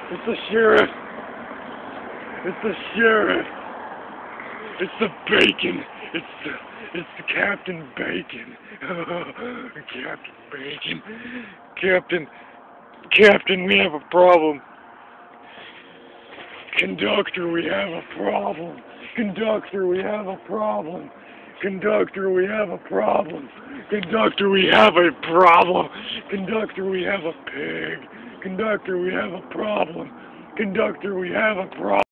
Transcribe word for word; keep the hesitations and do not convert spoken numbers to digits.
It's the sheriff. It's the sheriff. It's the bacon. It's the, it's the Captain Bacon. Captain Bacon. Captain, Captain, we have a problem. Conductor, we have a problem. Conductor, we have a problem. Conductor, we have a problem. Conductor, we have a problem. Conductor, we have a pig. Conductor, we have a problem. Conductor, we have a problem.